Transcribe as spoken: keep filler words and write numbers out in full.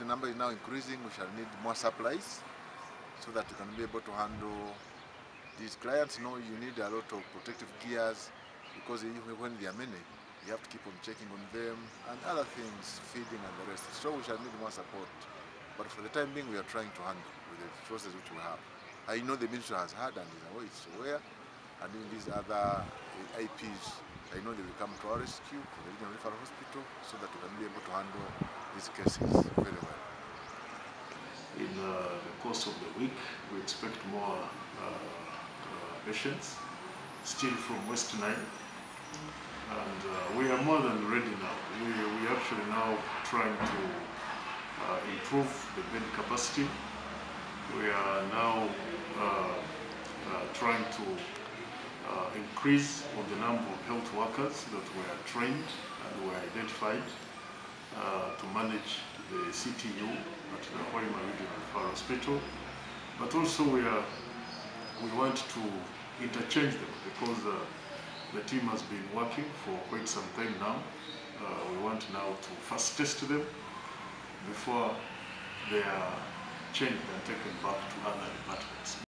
number is now increasing. We shall need more supplies so that we can be able to handle these clients. Know you need a lot of protective gears because even when they are many, you have to keep on checking on them and other things, feeding and the rest. So we shall need more support. But for the time being, we are trying to handle with the resources which we have. I know the ministry has had and is aware, it's aware, and in these other I Ps, I know they will come to our rescue, to the Regional Referral Hospital, so that we can be able to handle these cases very well. In uh, the course of the week, we expect more uh, uh, patients, still from West Nile, and uh, we are more than ready now. We, we actually now trying to uh, improve the bed capacity. We are now uh, uh, trying to uh, increase on the number of health workers that were trained and were identified uh, to manage the C T U at the Hoima Regional Referral Hospital. But also we are we want to interchange them because uh, the team has been working for quite some time now. Uh, we want now to first test them before they are changed and taken back to other departments.